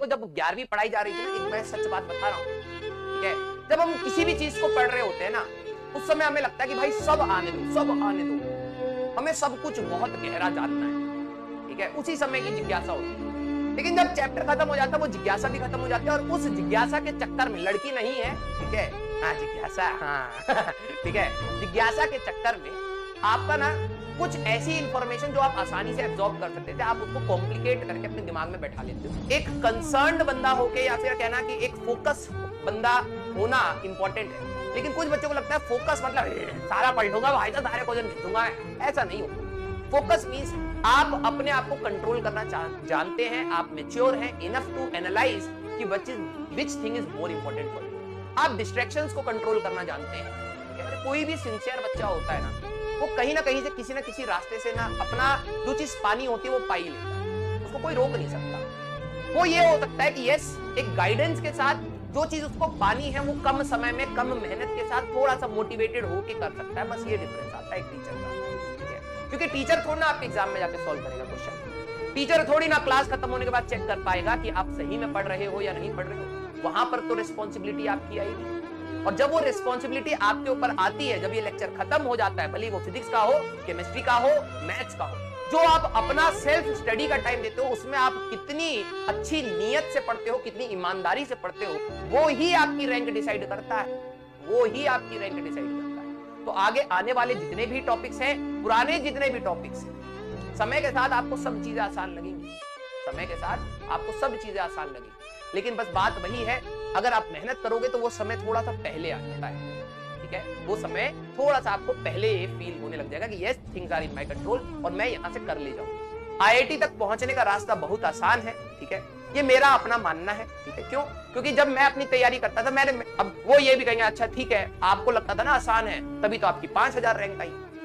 देखो जब 11वीं पढ़ाई जा रही थी ना, एक मैं सच बात बता रहा हूँ, ठीक है, जब हम किसी भी चीज को पढ़ रहे होते हैं ना, उस समय हमें लगता है कि भाई सब आने दो, सब आने दो, हमें सब कुछ बहुत गहरा जानना है, ठीक है, उसी समय की जिज्ञासा होती है। लेकिन जब चैप्टर खत्म हो जाता है, वो जिज्ञासा भी खत्म हो जाती है, और उस जिज्ञासा के चक्कर में, लड़की नहीं है, ठीक है, हाँ जिज्ञासा, हाँ ठीक है, जिज्ञासा के चक्कर में आपका ना कुछ ऐसी इंफॉर्मेशन जो आप आसानी से एब्जॉर्ब कर सकते थे, आप उसको कॉम्प्लिकेट करके अपने दिमाग में बैठा लेते हो। एक कंसर्न्ड बंदा होके, या फिर कहना कि एक फोकस बंदा होना इंपॉर्टेंट है, लेकिन कुछ बच्चों को लगता है फोकस मतलब सारा पढ़ लूंगा भाई, तो सारे क्वेश्चन लिख दूंगा, ऐसा नहीं होता। फोकस मींस आप अपने आप को कंट्रोल करना जानते हैं, आप मैच्योर हैं इनफ टू एनालाइज कि which thing is more important for you. आप डिस्ट्रैक्शंस को कंट्रोल करना जानते हैं। कोई भी सिंसियर बच्चा होता है ना, वो कहीं ना कहीं से किसी ना किसी रास्ते से ना अपना जो चीज पानी होती है वो पा ही लेता है, उसको कोई रोक नहीं सकता। वो ये हो सकता है कि यस, एक गाइडेंस के साथ जो चीज उसको पानी है वो कम समय में कम मेहनत के साथ थोड़ा सा मोटिवेटेड होके कर सकता है, बस ये डिफरेंस आता है एक टीचर का, ठीक है, क्योंकि टीचर थोड़ी ना आपके एग्जाम में जाके सॉल्व करेगा क्वेश्चन, टीचर थोड़ी ना क्लास खत्म होने के बाद चेक कर पाएगा कि आप सही में पढ़ रहे हो या नहीं पढ़ रहे हो। वहां पर तो रिस्पॉन्सिबिलिटी आपकी आएगी, और जब वो रिस्पॉन्सिबिलिटी आपके ऊपर आती है, जब ये लेक्चर खत्म हो जाता है, भले वो फिजिक्स का हो, केमिस्ट्री का हो, मैथ्स का हो, जो आप अपना सेल्फ स्टडी का टाइम देते हो, उसमें आप कितनी अच्छी नीयत से पढ़ते हो, कितनी ईमानदारी से पढ़ते हो, वो ही आपकी रैंक डिसाइड करता है, वो ही आपकी रैंक डिसाइड करता है। तो आगे आने वाले जितने भी टॉपिक्स हैं, पुराने जितने भी टॉपिक्स हैं, समय के साथ आपको सब चीजें आसान लगेंगी, समय के साथ आपको सब चीजें आसान लगेंगी, लेकिन बस बात वही है, अगर आप मेहनत करोगे तो वो समय थोड़ा सा पहले आ जाता है, ठीक है, वो समय थोड़ा सा आपको पहले फील होने लग जाएगा कि yes things are in my control और मैं यहां से कर ले जाऊं। आईआईटी तक पहुंचने का रास्ता बहुत आसान है, ठीक है, ये मेरा अपना मानना है, ठीक है, क्यों? क्योंकि जब मैं अपनी तैयारी करता था, मैंने, अब वो ये भी कहेंगे अच्छा ठीक है, आपको लगता था ना आसान है, तभी तो आपकी 5000 रैंक आई,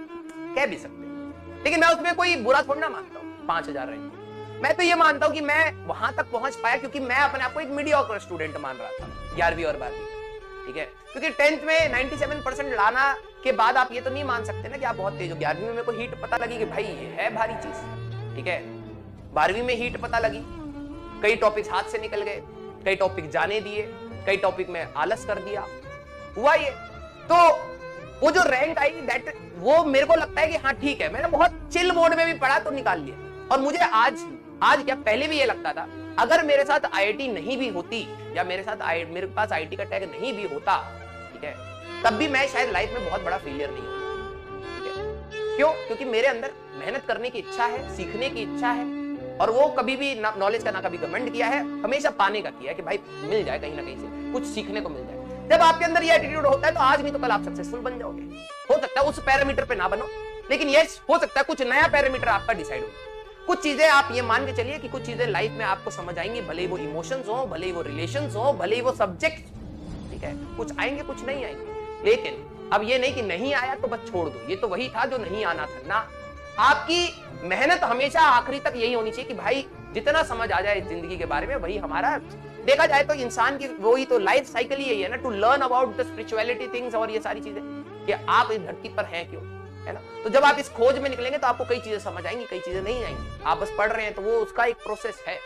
कह भी सकते हैं, लेकिन मैं उसमें कोई बुरा थोड़ा ना मानता हूं 5000 रैंक। मैं तो ये मानता हूं कि मैं वहां तक पहुंच पाया क्योंकि मैं अपने आप को एक मीडियोकर स्टूडेंट मान रहा था 11वीं और 12वीं, ठीक है, क्योंकि 10th में 97% लाना के बाद आप ये तो नहीं मान सकते ना कि आप बहुत तेज हो। 11वीं में मेरे को हीट पता लगी कि भाई ये है भारी चीज, ठीक है, 12वीं में हीट पता लगी, कई टॉपिक्स हाथ से निकल गए, कई टॉपिक जाने दिए, कई टॉपिक में आलस कर दिया, हुआ ये। तो वो जो रैंक आई दैट, वो मेरे को लगता है कि हाँ ठीक है, मैंने बहुत चिल मोड में भी पढ़ा तो निकाल लिया। और मुझे आज क्या, पहले भी ये लगता था, अगर मेरे साथ आईआईटी नहीं भी होती, या मेरे पास आईआईटी का टैग नहीं भी होता, ठीक है, तब भी मैं शायद लाइफ में बहुत बड़ा फेलियर नहीं होता, ठीक है, क्यों? क्योंकि मेरे अंदर मेहनत करने की इच्छा है, सीखने की इच्छा है, और वो कभी भी नॉलेज का ना कभी घमंड किया है, हमेशा पाने का किया है कि भाई मिल जाए, कहीं ना कहीं से कुछ सीखने को मिल जाए। जब आपके अंदर ये एटीट्यूड होता है तो आज नहीं तो कल आप सक्सेसफुल बन जाओगे। हो सकता है उस पैरामीटर पे ना बनो, लेकिन यस हो सकता है कुछ नया पैरामीटर आपका डिसाइड हो। कुछ चीजें आप ये मान के चलिए कि कुछ चीजें लाइफ में आपको समझ आएंगी, भले ही वो इमोशंस हो, भले ही वो रिलेशंस हो, भले ही वो सब्जेक्ट, ठीक है, कुछ आएंगे कुछ नहीं आएंगे, लेकिन अब ये नहीं कि नहीं आया तो बस छोड़ दो, ये तो वही था जो नहीं आना था ना। आपकी मेहनत हमेशा आखिरी तक यही होनी चाहिए कि भाई जितना समझ आ जाए जिंदगी के बारे में, वही हमारा, देखा जाए तो इंसान की वही तो लाइफ साइकिल ही यही है ना, to learn about the spirituality things और ये सारी चीजें, कि आप इस धरती पर हैं क्यों, है ना। तो जब आप इस खोज में निकलेंगे तो आपको कई चीजें समझ आएंगी, कई चीजें नहीं आएंगी, आप बस पढ़ रहे हैं तो वो उसका एक प्रोसेस है।